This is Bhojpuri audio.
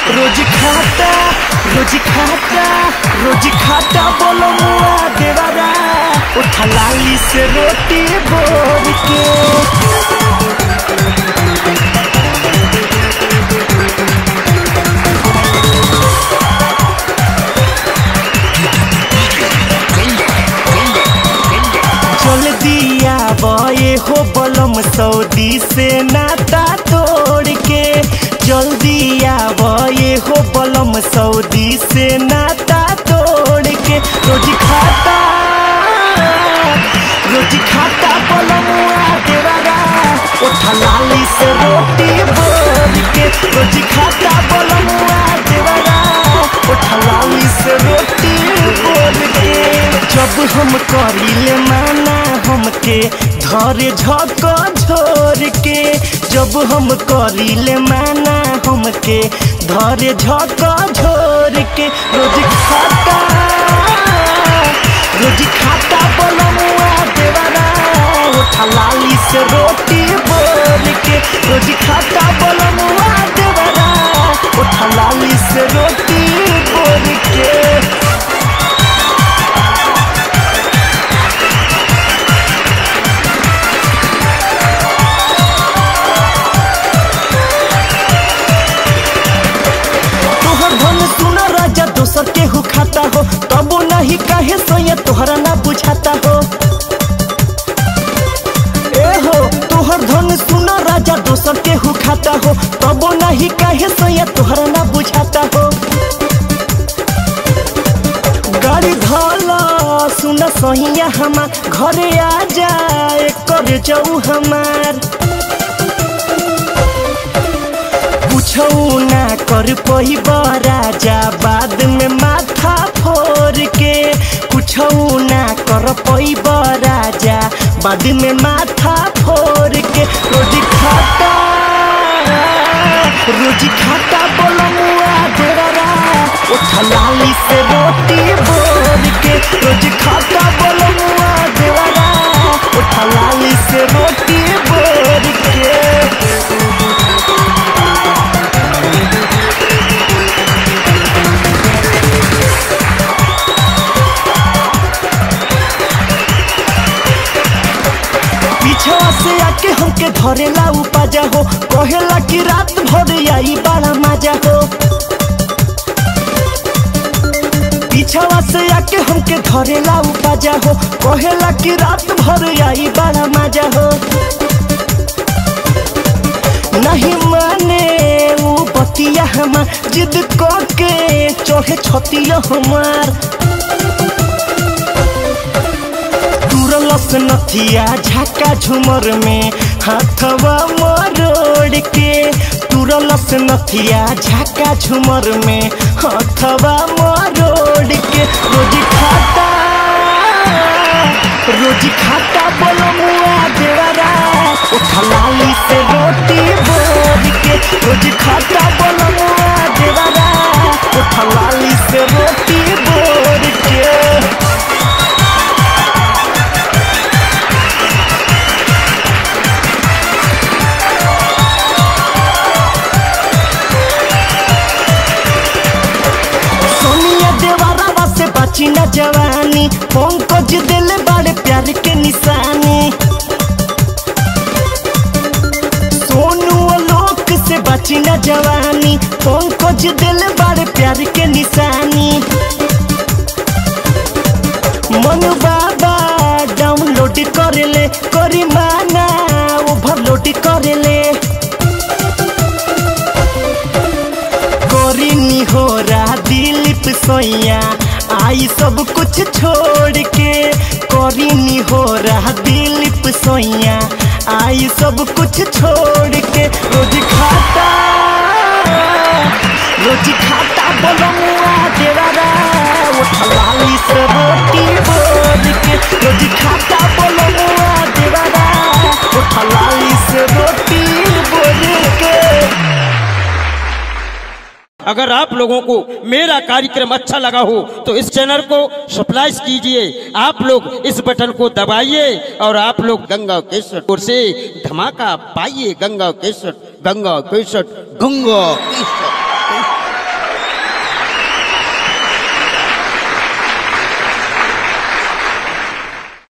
रोज खाता बोलो मुआ देवरा उठा लाली से रोटी बोल के। चल दिया बये हो बलम सऊदी से नाता तोड़ के। जल्दी आवे हो बलम सऊदी से नाता तोड़ के। रोज खाता बलम देवरा उठा लाली से रोटी बोल के। रोज खाता बलम देवरा उठा लाली से रोटी बोल के। जब हम करिले माना हमके धरे झक झोर के। जब हम करिले माना हमके धरे झक झोर के। रोज खाता बलमुआ देवरा उठा लाली से रोटी बोल के। रोज खाता बलमुआ देवरा उठा लाली से रोटी बोल के। दोसर के हु खाता हो तबो नहीं काहे सोया तोहरा ना बुझाता हो। ए हो तोहर धन सुना राजा दोसर के हु खाता हो तबो नहीं काहे सोया तोहरा ना बुझाता हो। गाड़ी धला सुना सहिया हमार घरे आ जाए कर जाऊ हमार। कुछो ना कर पहिबा राजा बाद में माथा फोड़ के। कुछो ना कर पहिबा राजा बाद में माथा फोड़ के। रोज खाता बलमुआ देवरा उठा लाली से रोटी बोल के। रोज खाता बलमुआ देवरा उठा लाली से रोटी बोल के। पीछवा से आके हमके धरेला उपाजा हो कहेला कि रात भर आई बड़ा मजा हो। पीछवा से आके हमके धरेला उपाजा हो कहेला कि रात भर आई बड़ा मजा हो। नहीं माने वो बतिया हमार जिद करके चढ़े छतिया हमार। तुरलस नथिया झाका झुमर में हाथवा मरोड़ के। तुरलस नथिया झाका झुमर में हाथवा मरोड़ के। रोज खाता बलमुआ देवरा उठा लाली से रोटी बोल के। रोज खाता बलमुआ देवरा उठा लाली से रोटी बोल के। बाचिना जवानी पंकज दिल बड़े प्यार के निशानी। सोनू लोक से बाचिना जवानी पंकज दिल बड़े प्यार के निशानी। मनु बाबा डाउनलोड कर ले करी माना ओवरलोड कर ले। करी निहोरा दिलीप सोया आई सब कुछ छोड़ के। करी निहोरा दिलीप सोया आई सब कुछ छोड़ के। रोज खाता बलमुआ देवरा उठा लाली से रोटी बोल के। रोज खाता बलमुआ देवरा उठा लाली से रोटी बोल के। अगर आप लोगों को मेरा कार्यक्रम अच्छा लगा हो तो इस चैनल को सब्सक्राइब कीजिए। आप लोग इस बटन को दबाइए और आप लोग गंगा केसर से धमाका पाइए। गंगा केसर गंगा केसर गंगा केसर।